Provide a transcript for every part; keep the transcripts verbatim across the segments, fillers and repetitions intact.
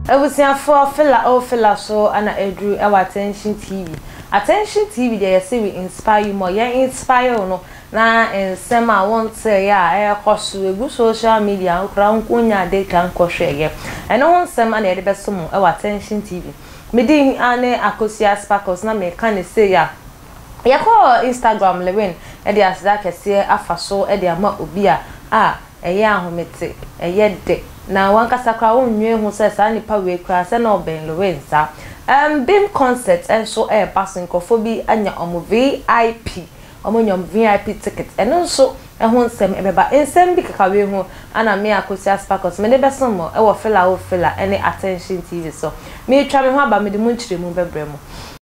Ebusiafo fella o fella so ana edru e wa attention T V. Attention T V dey say we inspire you more. Yeah, inspire no na ensem a won say ya e koso egu social media nkra nkonya de kan kohweye. Eno won sem ana e de beso mo e wa attention T V. Me din ane akosia sparkles na me kan say ya. Ya ko Instagram lewen e de asda kese afaso e de ama obi a a eye ahomete eye de na wankasa kwa wonwe hu se sa nipa we kra se na oben lowensa um beam concert and so air passing kofobi anya omo V I P omo nyom V I P ticket eno so e hu nsem e beba ensem bi kaka we hu ana me akosia sparkles me de beso mo e wo fela wo fela any attention T V so me twa me ho aba me de mu nchire mu bebre mu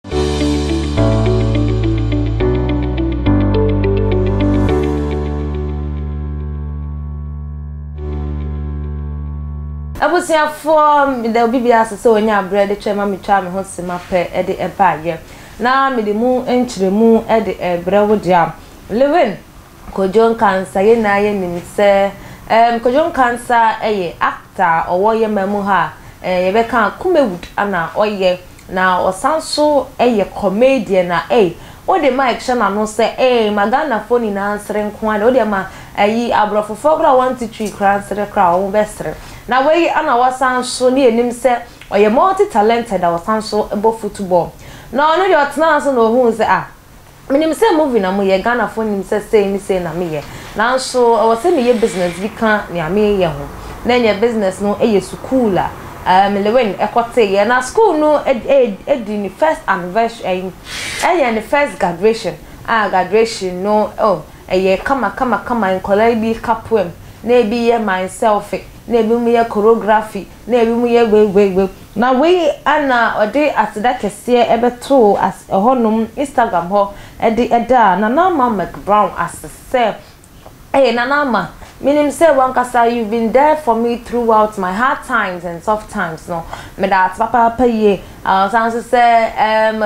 Abusia for there will be as so nya bread the chairman me twa me ho sema pe e de e ba ye na me de mu enchire mu e de e bre wo dia lewen kojon cancer ye na ye nim se em kojon cancer eye actor owo ye mamu ha eh ye be kan Kumewood ana oye na osanso eye comedian na eh o de mic shana no se eh magana phone na answer nko ade o de ma ayi abrofofo kra one two three kra answer kra o bestre na we ana wasanso ni enim se oye multi talented a wasanso ebo football na no de otna so no hu se ah minim se movie na mo ye Ghana phone nim se say ni say na me ye na so o se me ye business bi kan ni ame ye ho na nye business no eye school a um lewen ekote ye na school no e e di first anniversary eh the first graduation ah graduation no oh eye kama kama kama en kola bi kapwem na bi ye myself na bi mu ye choreography na bi mu ye we we we na we ana ode asida kese ebeto as ehonum Instagram ho ede eda na na ma Mac Brown asese eh na na ma minim say wankasa you've been there for me throughout my hard times and soft times no me that papa papa ye uh sounds say um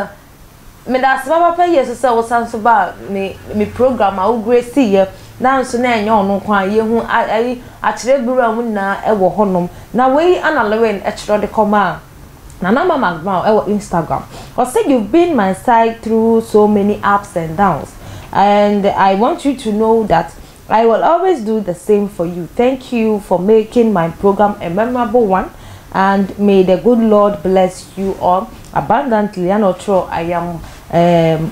me that papa papa ye so say wo sounds ba me me program a wo grace ye na nso na enye onu kwa ye hu ai a kire buru mu na e wo honom na we analewen e kire de koma na na mama Brown e wo Instagram or say you've been my side through so many ups and downs and I want you to know that I will always do the same for you. Thank you for making my program a memorable one and may the good Lord bless you all abundantly. And also I am um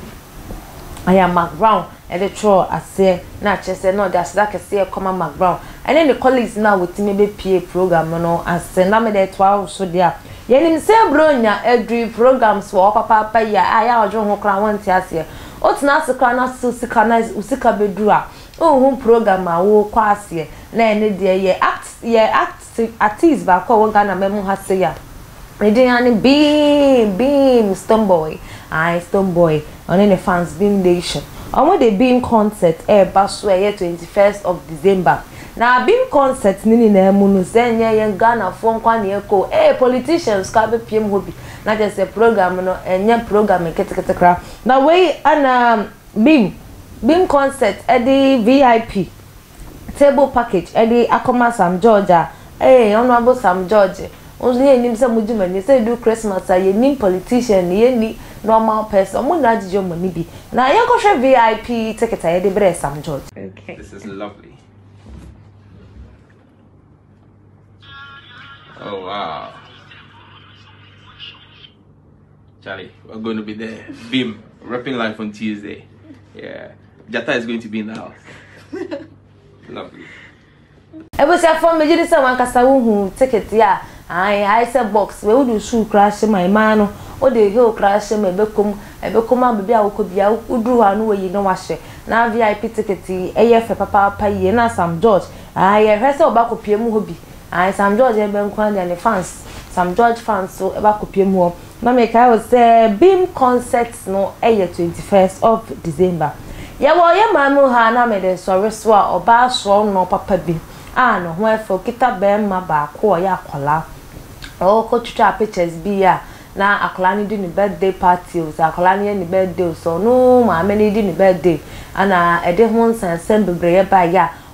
I am Mac Brown and the tro I say na just say no that's that can say come Mac Brown and then the colleagues now with me be P A program no and say na me dey twelve so there yenim say bronya every programs for papa papa ya aya ojo ho kra want ase otina sekra na sika na usika bedu a ohun program a wo kwase na ene de ye act ye act artist ba ko wo Ghana memu ha se ya edin ani beam beam stone boy I stone boy on any fans beam nation omo the beam concert e ba so e twenty-first of December na beam concert nini na emu no zenye ye Ghana fo nkwa na eko eh politicians ka be piem hobi na just a program no enye program ketekete kra na we ana beam beam concert edi V I P table package edi akoma Sam Georgia eh honorable Sam George only enim se mujuma ni say do Christmas a ye nim politician ye ni normal person mo na jijo money bi na ye ko hwe V I P ticket a ye de bre Sam George. Okay, this is lovely. Oh wow, Charlie, we're going to be there. Beam rapping live on Tuesday. Yeah, Jata is going to be in the house. Lovely. I was a former major someone who ticket ya. I I said box we would do shoe crash my man or the hill crash me become a become baby I could be out do one way you know wash now V I P ticket a year for papa pay na Sam George. I heard so back of P M hobby. I Sam George and Ben Kwan and the fans Sam George fans so about P M more. Na make I was say beam concerts no a twenty-first of December. Ya wo ye mamu ha na me de sori so a oba so no papa bi. Ah no ho efo kita be ma ba ko ya akola. O ko twitwa pictures bi ya na akola ni di ni birthday party o sa akola ni ni birthday so no ma me ni di ni birthday ana e de ho nsansan bebre ba ya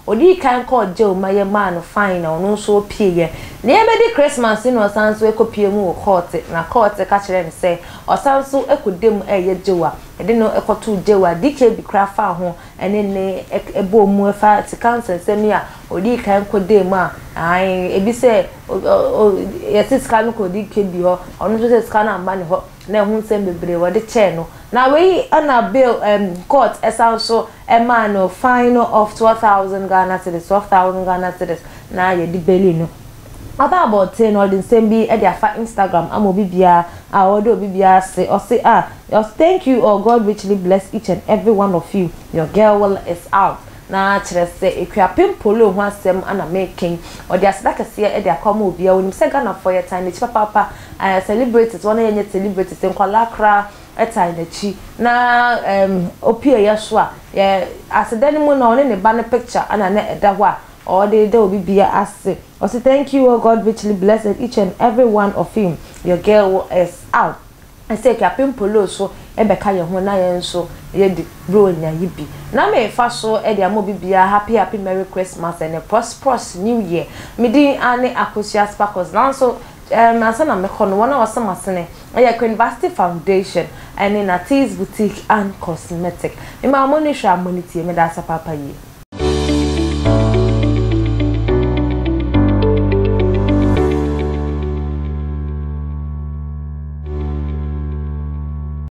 odi kan ko je o maye man fine na ono so pie ye na e be di Christmas no san so ekopie mu court na court ka kire ne say o san so ekodem eye jewa e de no ekoto jewa dk bi kra fa ho ene ne ebo mu efa ti cancer semi a odi kan ko dem a ai e bi say yesis kan ko dk bi ho ono so say scan amba ne ho na hu nsem bebre wo de che no na we ana bill um court esan so e man no fine of twelve thousand Ghana cedis twelve thousand Ghana cedis na ye di belly no aba about ten or the same be e dia fa Instagram amobi bia a odo obi bia say or say ah thank you or God richly bless each and every one of you. Your girl will is out na chere say ekwapem polo ho asem ana making or dia sadaka se e dia kwama obi a wonim se Ghana for your time chi papa uh, celebrate it one yenye celebrate it nkwala kra etai na chi na um opie ya so a ye asedani mu na one ne ba ne picture ana na eda ho a or they they will be bia ase or say thank you, oh God richly blessed each and every one of you. Your girl is out. I say kapim polo so ebeka ye ho na ye nso ye di bro nya yibi na me fa so e de amobi bia happy happy merry Christmas and a prosperous new year. Me din ane akosia sparkles na so um asana me kono wona wasama sene e University Foundation and in a teas boutique and cosmetic. Me ma money sha money tie me da sa papa yi.